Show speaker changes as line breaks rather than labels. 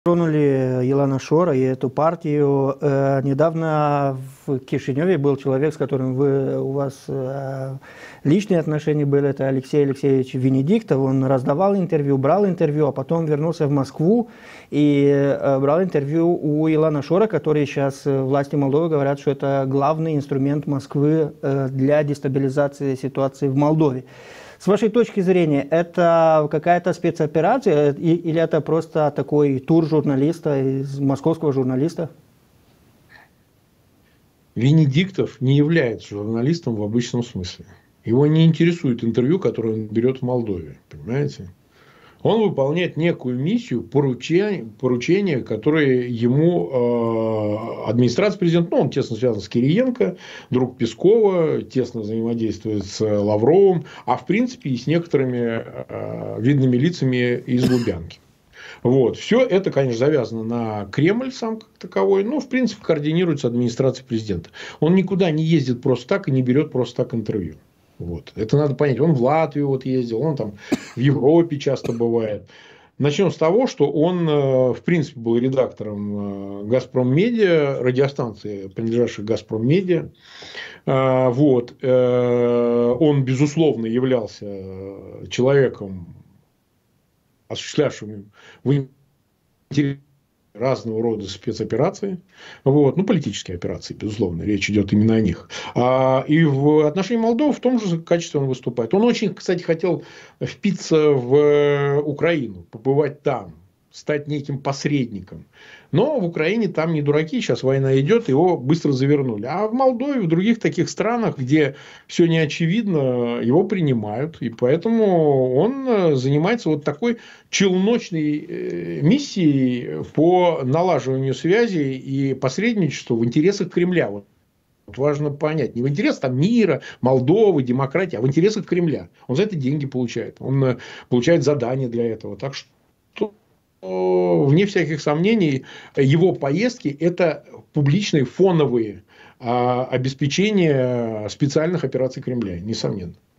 Тронули Илана Шора и эту партию. Недавно в Кишиневе был человек, с которым у вас личные отношения были. Это Алексей Алексеевич Венедиктов. Он раздавал интервью, брал интервью, а потом вернулся в Москву и брал интервью у Илана Шора, который сейчас власти Молдовы говорят, что это главный инструмент Москвы для дестабилизации ситуации в Молдове. С вашей точки зрения, это какая-то спецоперация или это просто такой тур журналиста, московского журналиста?
Венедиктов не является журналистом в обычном смысле. Его не интересует интервью, которое он берет в Молдове. Понимаете? Он выполняет некую миссию, поручения, которые ему администрация президента, он тесно связан с Кириенко, друг Пескова, тесно взаимодействует с Лавровым, а в принципе и с некоторыми видными лицами из Лубянки. Вот. Все это, конечно, завязано на Кремль сам как таковой, но, в принципе, координируется администрацией президента. Он никуда не ездит просто так и не берет просто так интервью. Вот. Это надо понять. Он в Латвию вот ездил, он там в Европе часто бывает. Начнем с того, что он, в принципе, был редактором «Газпром Медиа», радиостанции, принадлежавшей «Газпром Медиа». Вот. Он, безусловно, являлся человеком, осуществлявшим в интересе разного рода спецоперации, вот, ну, политические операции, безусловно, речь идет именно о них. И в отношении Молдовы в том же качестве он выступает. Он очень, кстати, хотел впиться в Украину, побывать там, стать неким посредником. Но в Украине там не дураки, сейчас война идет, его быстро завернули. А в Молдове, в других таких странах, где все не очевидно, его принимают. И поэтому он занимается вот такой челночной миссией по налаживанию связей и посредничеству в интересах Кремля. Вот важно понять, не в интересах там мира, Молдовы, демократии, а в интересах Кремля. Он за это деньги получает. Он получает задания для этого. Так что вне всяких сомнений, его поездки – это публичные фоновые обеспечения специальных операций Кремля, несомненно.